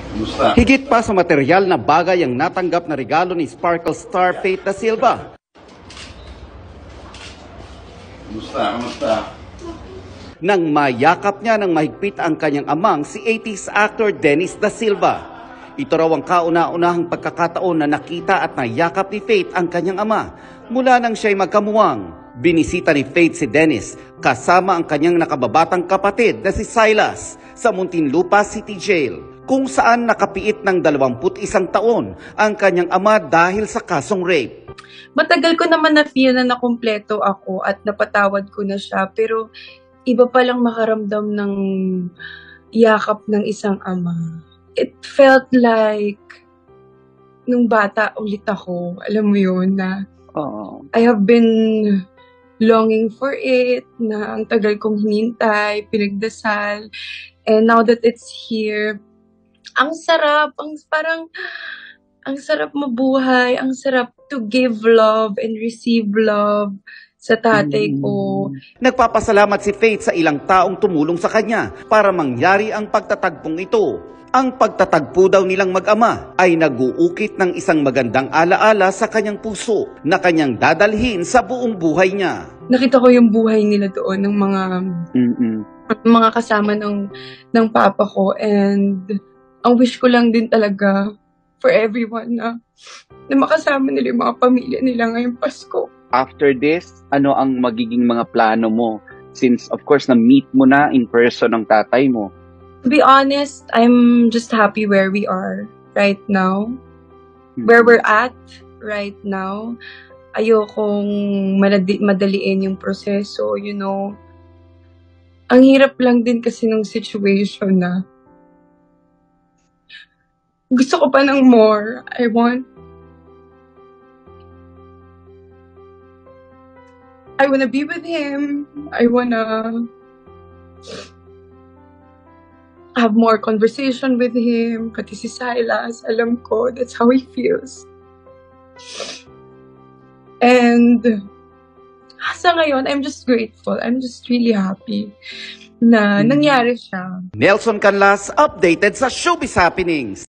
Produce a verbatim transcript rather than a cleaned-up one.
Musta? Higit pa sa material na bagay ang natanggap na regalo ni Sparkle star Faith Da Silva. Musta? Musta? Nang mayakap niya ng mahigpit ang kanyang amang si eighties actor Dennis Da Silva. Ito raw ang kauna-unahang pagkakataon na nakita at nayakap ni Faith ang kanyang ama mula nang siya'y magkamuwang. Binisita ni Faith si Dennis kasama ang kanyang nakababatang kapatid na si Silas sa Muntinlupa City Jail, kung saan nakapiit ng dalawampu't isang taon ang kanyang ama dahil sa kasong rape. Matagal ko naman na-feel na nakumpleto ako at napatawad ko na siya, pero iba palang makaramdam ng yakap ng isang ama. It felt like nung bata ulit ako, alam mo yun, na Oh. I have been longing for it, na ang tagal kong hinintay, pinagdasal, and now that it's here, ang sarap, ang parang, ang sarap mabuhay, ang sarap to give love and receive love sa tatay ko. Nagpapasalamat si Faith sa ilang taong tumulong sa kanya para mangyari ang pagtatagpong ito. Ang pagtatagpo daw nilang mag-ama ay nag-uukit ng isang magandang alaala sa kanyang puso na kanyang dadalhin sa buong buhay niya. Nakita ko yung buhay nila doon ng mga Mm-mm. mga kasama ng ng papa ko, and ang wish ko lang din talaga for everyone na, na makasama nila yung mga pamilya nila ngayong Pasko. After this, ano ang magiging mga plano mo? Since, of course, na-meet mo na in person ang tatay mo. To be honest, I'm just happy where we are right now. Where we're at right now. Ayokong madali- madaliin yung proseso, you know. Ang hirap lang din kasi ng situation na gusto ko pa ng more. I want I wanna be with him. I wanna have more conversation with him. Pati si Silas, alam ko, that's how he feels. And sa ngayon, I'm just grateful. I'm just really happy na nangyari siya. Nelson Canlas, updated sa Showbiz Happenings.